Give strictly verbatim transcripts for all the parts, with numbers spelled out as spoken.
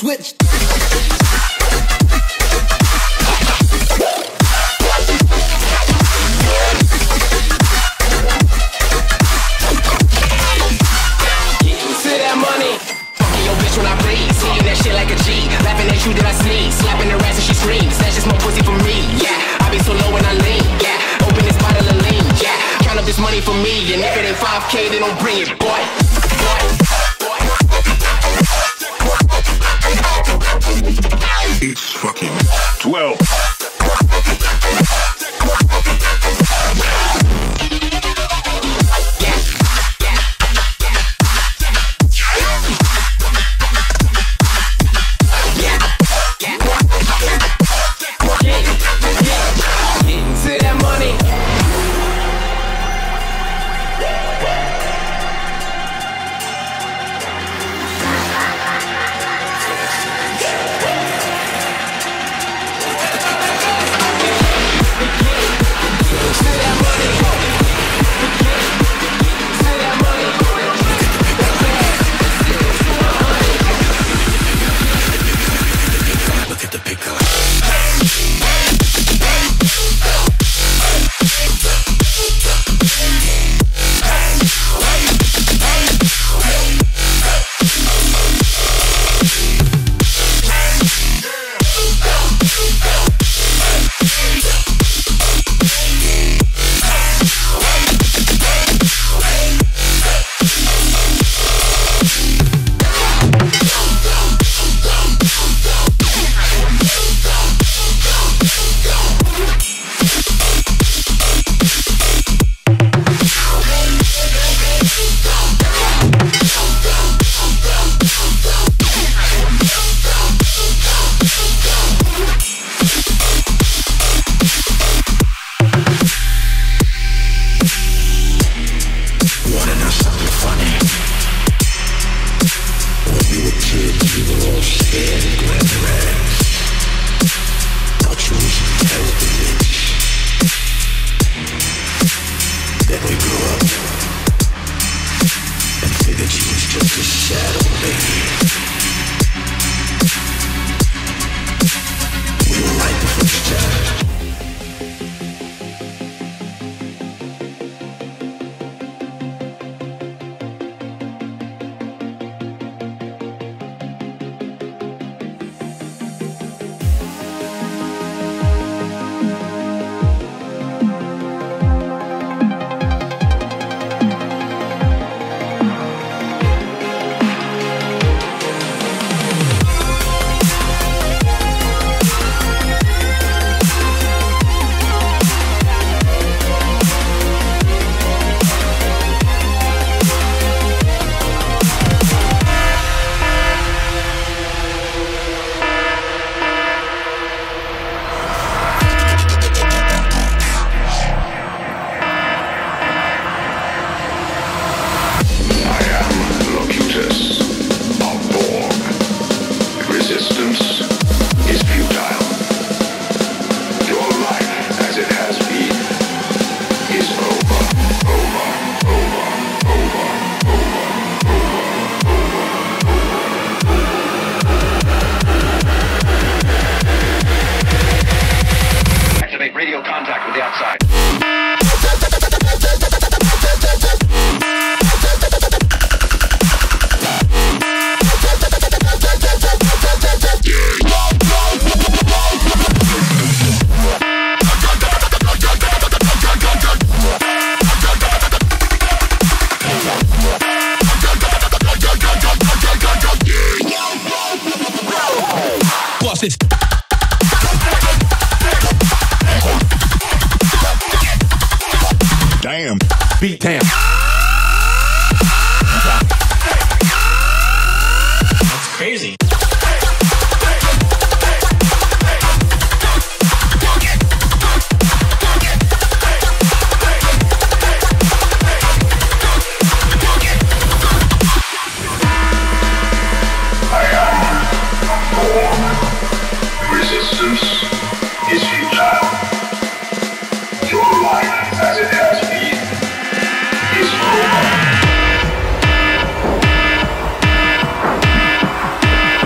switch. When I bleed, seeing that shit like a G. Laughing at you, did I sneeze? Slapping her ass and she screams. That's just more pussy for me, yeah. I be so low when I lean, yeah. Open this bottle of lean, yeah. Count up this money for me, and if it ain't five K, then don't bring it, boy. Boy. It's fucking twelve. Damn. Beat damn. That's crazy. Resistance is futile. Your life as it has been is over.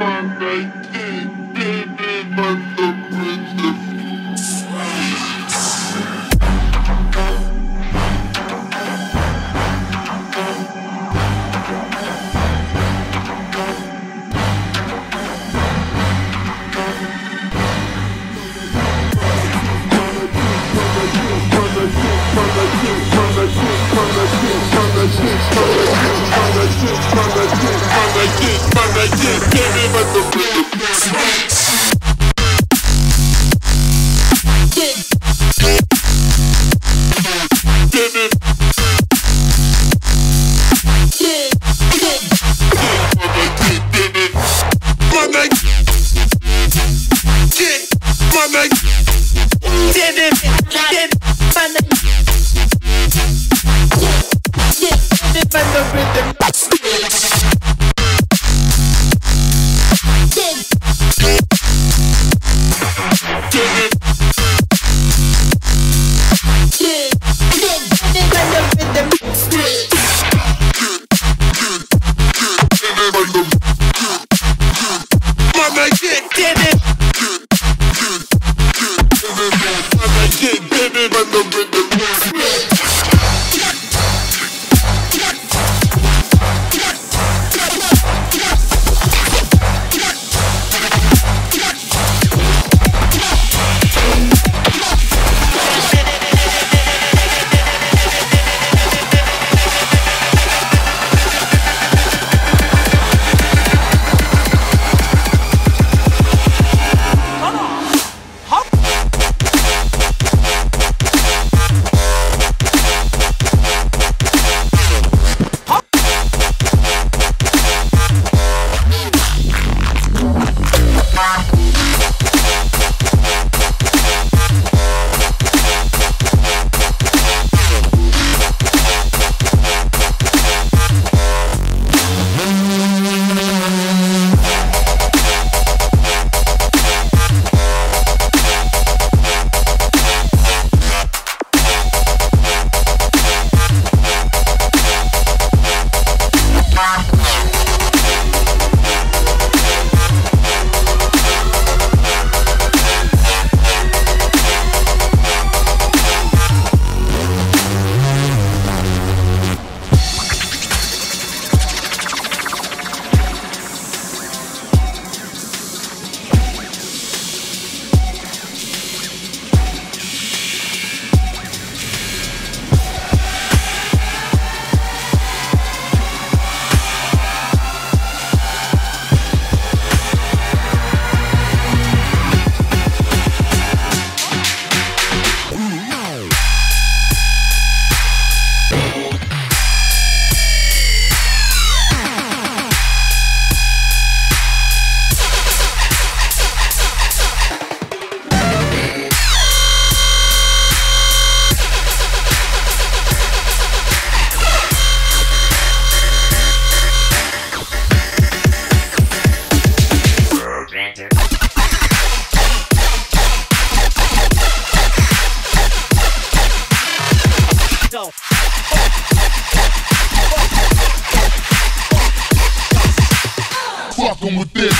Fucking with this.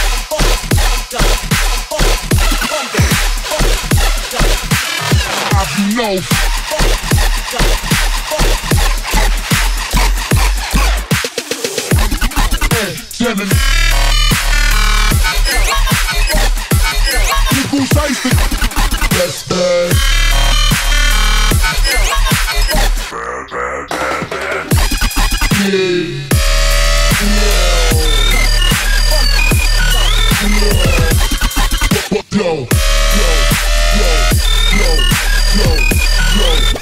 As you know. Hey, seven. People say that's bad. Yeah. Yo, yo, yo, yo, yo, yo.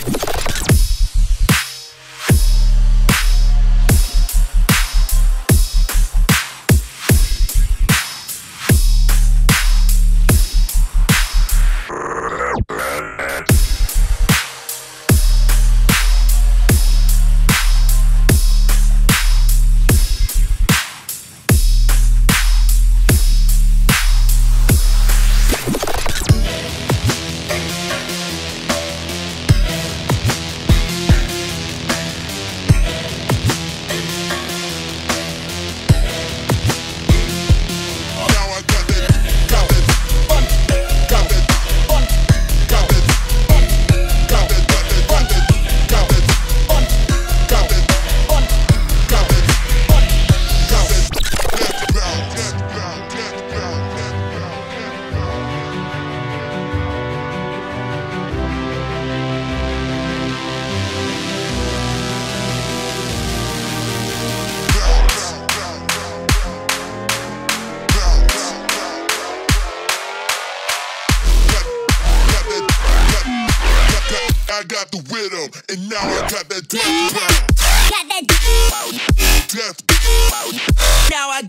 I got the rhythm, and now I got that death pound. Got that Death. now I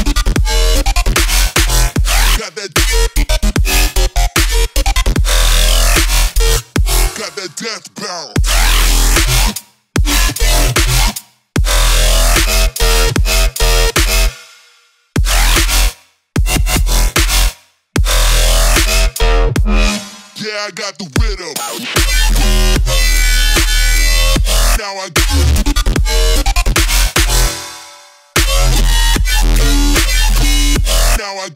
Got that. Got that death pound. Yeah, I got the rhythm. Now I Now I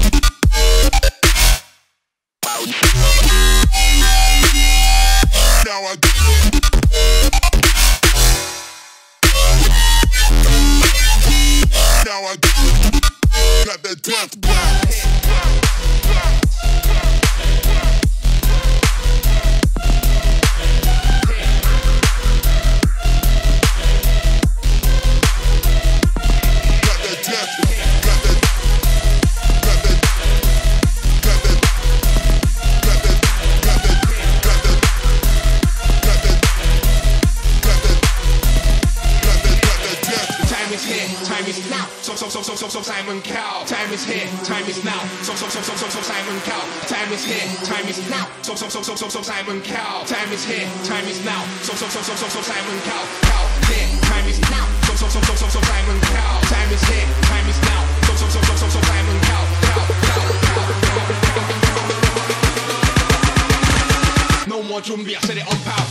Now I Now I got that death pound. So so so so so Simon Cowell. Time is here, time is now. So so so so so so Simon Cowell. Time is here, time is now. So so so so so so Simon Cowell. Time is here, time is now. So so so so so so Simon Cowell. Cowell here, time is now. So so so so so so Simon Cowell. Time is here, time is now. So so so so so so Simon Cowell. No more drum beat, set it on pow.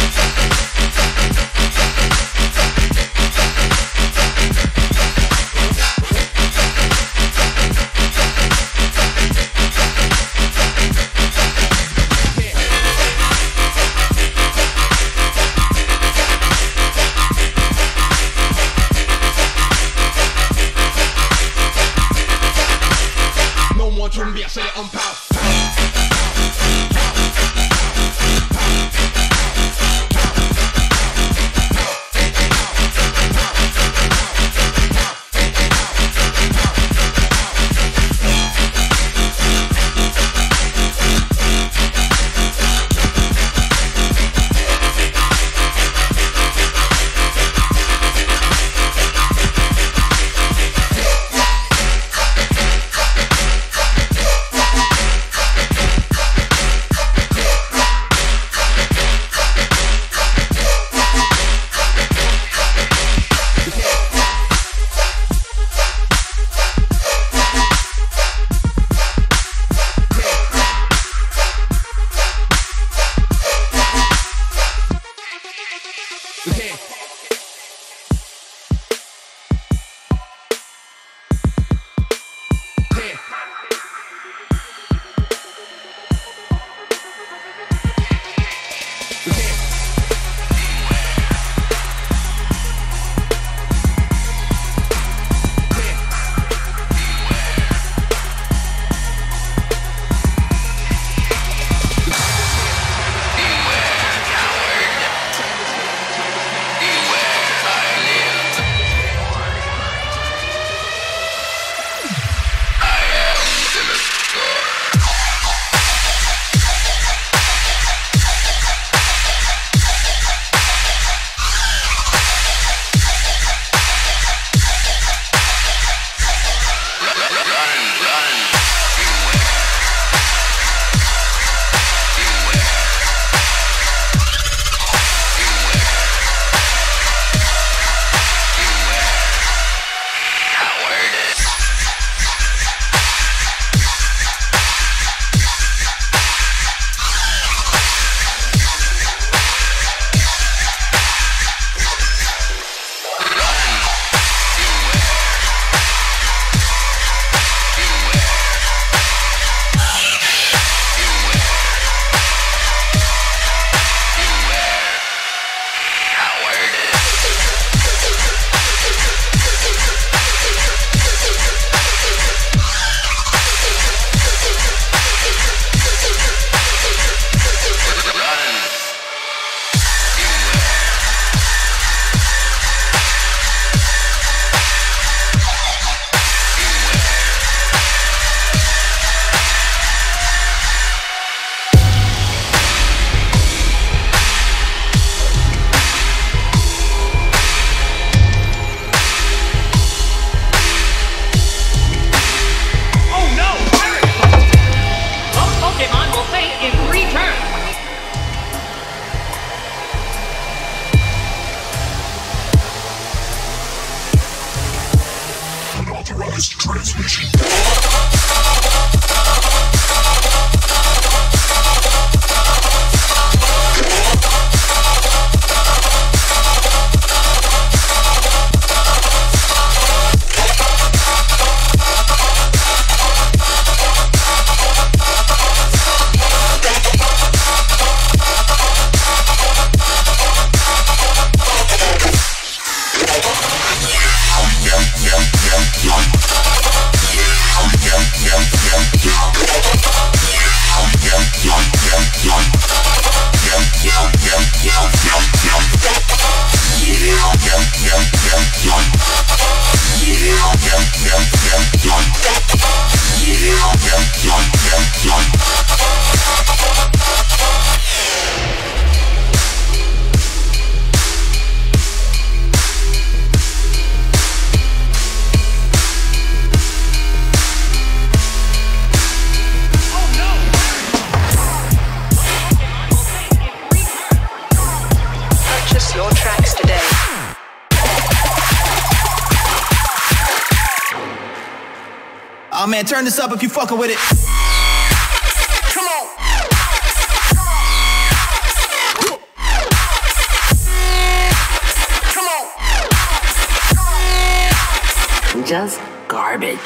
Drum beat, set it on pow. man, turn this up if you fucking with it. Come on. Come on. Just garbage.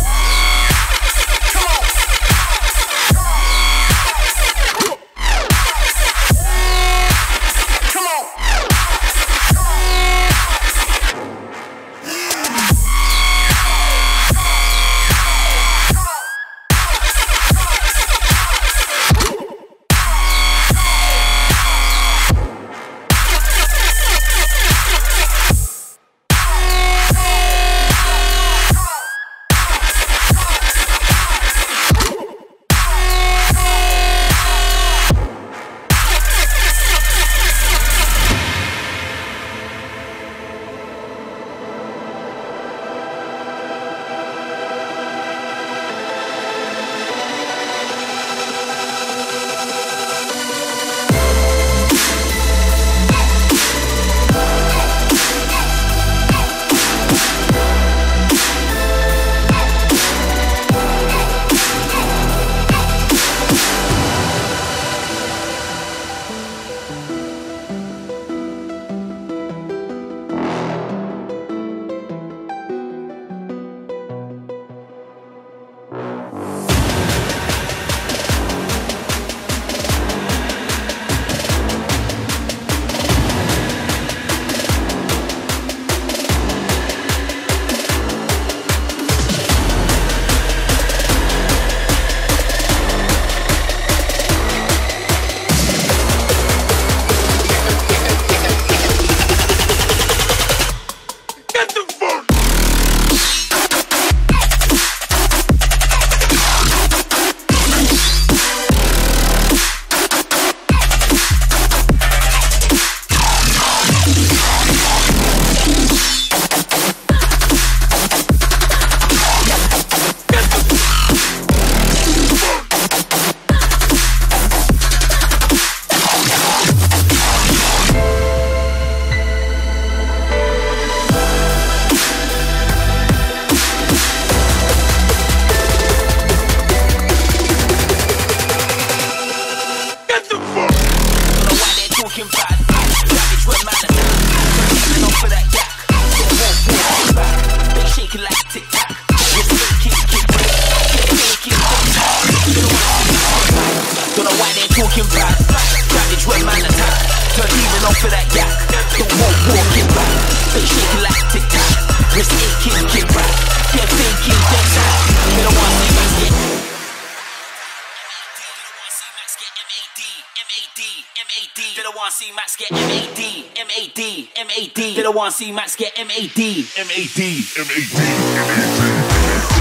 See Max get M A D, M A D, M A D, M A D.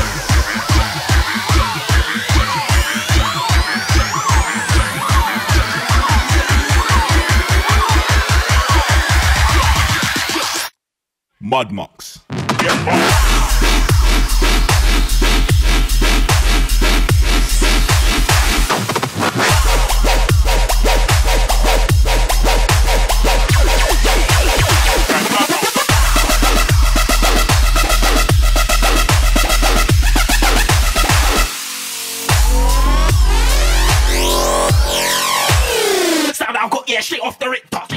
Mudmox. Straight off the rip, talking.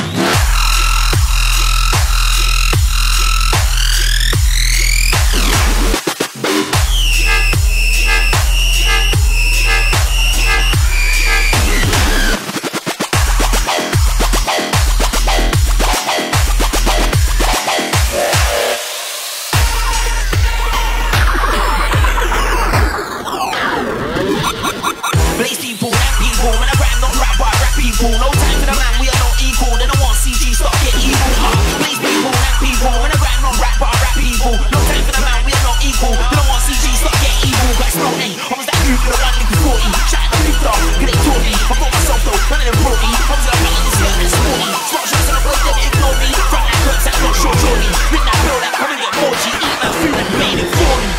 Blaze people, rap people, when I rap, not rap, but I rap people. No time for the man, we are not equal. They don't want C G, stop get evil. Uh, blaze people, rap people, when I rap, not rap, but I rap people. No time for the man, we are not equal. They don't want C G, stop get evil. Got no name, I was that dude with the one liquid forty. Shout out to Luke Dog, cause they taught me. I brought myself though, none of them brought me. I was like, man, this girl is sporty. Smart shots on the block, they ignore me. Front that clips, that not short shorty. Ring that bill, that come and get more G. Eat my food and made it for me.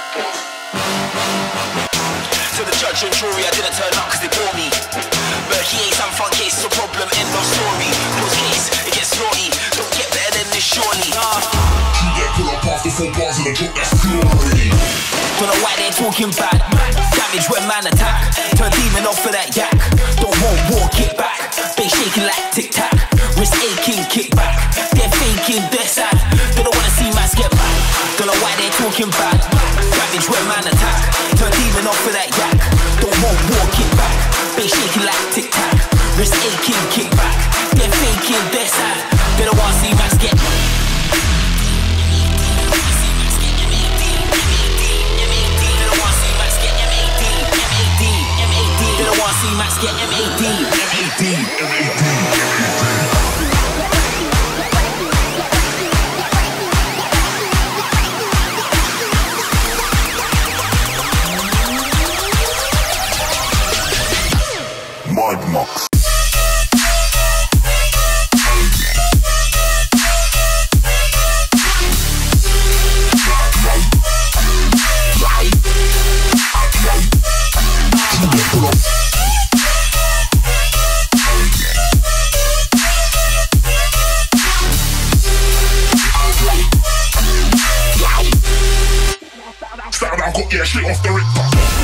To the judge and jury, I didn't turn up cause they bore me. But he T A's and front case, it's a problem, end of story. Close case, it gets naughty. Don't get better than this, surely. Nah. Yeah, pull up past the four bars in the book, that's glory. Don't know why they're talking bad. Damage when man attack. Turn demon off for that yak. Don't want war, kick back. They shaking like tic tac. Wrist aching, kick back. They're faking, they're sad. They don't wanna see man get back. Don't know why they're talking bad. Damage when man attack. Turn demon off for that yak. Don't want war, kick back. They shaking like tic tac. Wrist aching, kick back. They're faking, they're sad. They don't wanna see man get back. See Max get M A D, M A D, M A D, Mud Mox. Yeah, shit off the rip.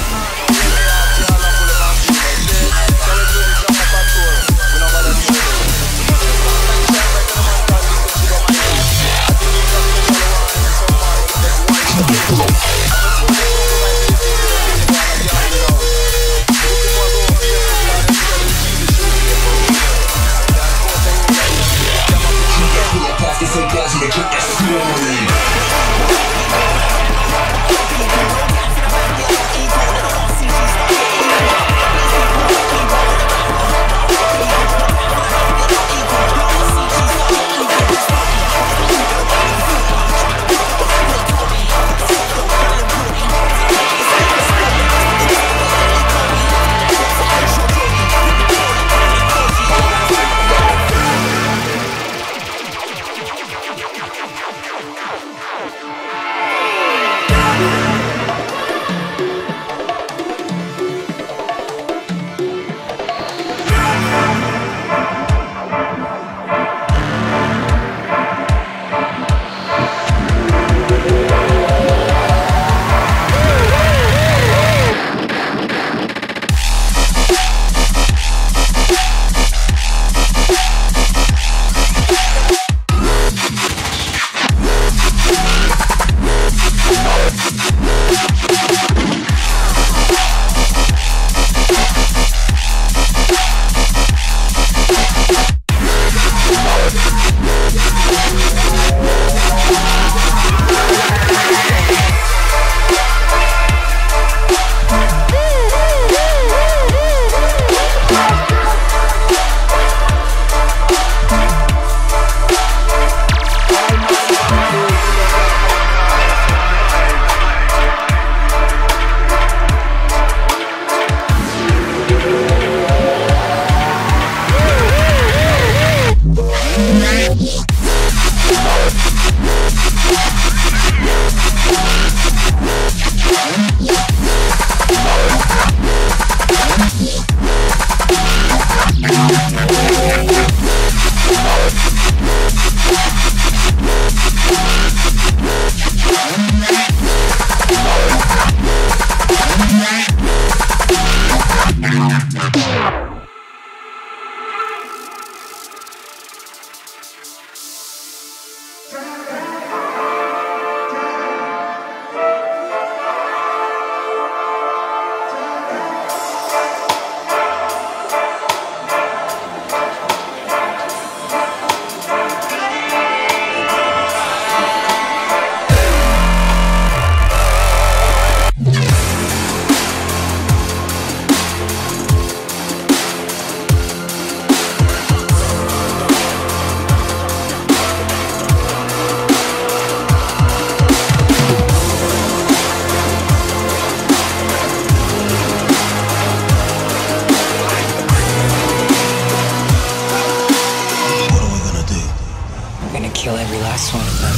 kill every last one of them.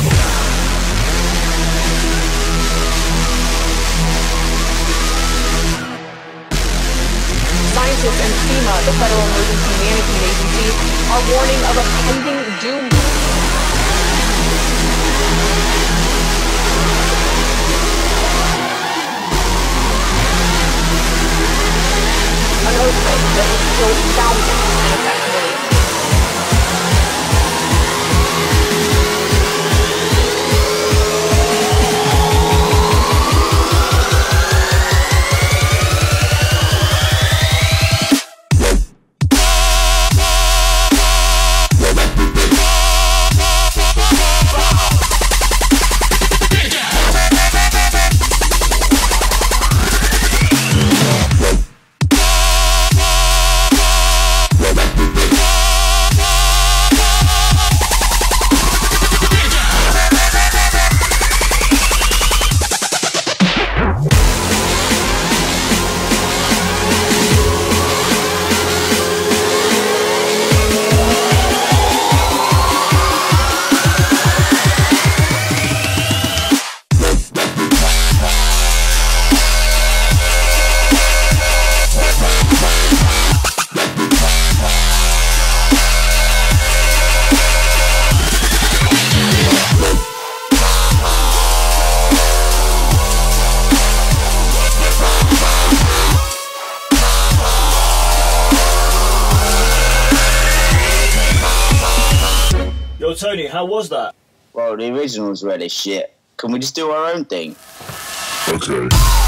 Scientists and FEMA the Federal Emergency Management Agency are warning of a pending doom. An earthquake that has killed thousands and affected millions. Yo, Tony, how was that? Well, the originals were the shit. Can we just do our own thing? Okay.